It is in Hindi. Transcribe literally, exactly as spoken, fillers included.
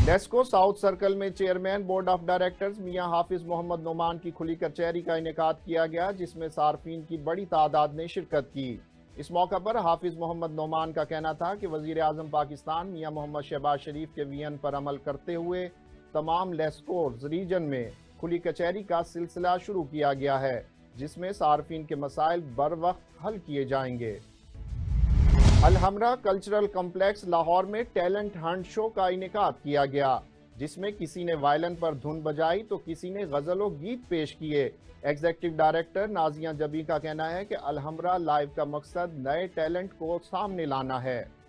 नेस्को साउथ सर्कल में चेयरमैन बोर्ड ऑफ डायरेक्टर्स मियां हाफिज मोहम्मद नोमान की खुली कचहरी का इनेकाद किया गया, जिसमें सार्फिन की बड़ी तादाद ने शिरकत की। इस मौका पर हाफिज मोहम्मद नोमान का कहना था कि वजीर आजम पाकिस्तान मियां मोहम्मद शहबाज शरीफ के विजन पर अमल करते हुए तमाम लेस्कोर्स रीजन में खुली कचहरी का सिलसिला शुरू किया गया है, जिसमें सार्फिन के मसाइल बर वक्त हल किए जाएंगे। अलहमरा कल्चरल कॉम्प्लेक्स लाहौर में टैलेंट हंट शो का इनेकाद किया गया, जिसमें किसी ने वायलिन पर धुन बजाई तो किसी ने गजलों गीत पेश किए। एग्जीक्यूटिव डायरेक्टर नाजिया जबी का कहना है कि अलहमरा लाइव का मकसद नए टैलेंट को सामने लाना है।